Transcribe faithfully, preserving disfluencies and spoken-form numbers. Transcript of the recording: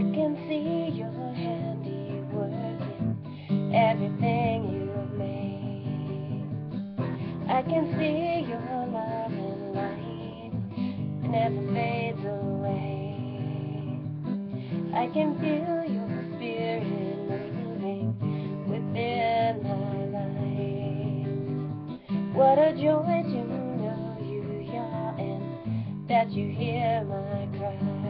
can see your handiwork in everything you've made. I can see your love and light never fades away. I can feel your spirit moving within my life. What a joy to know you, Yah, and that you hear my cry.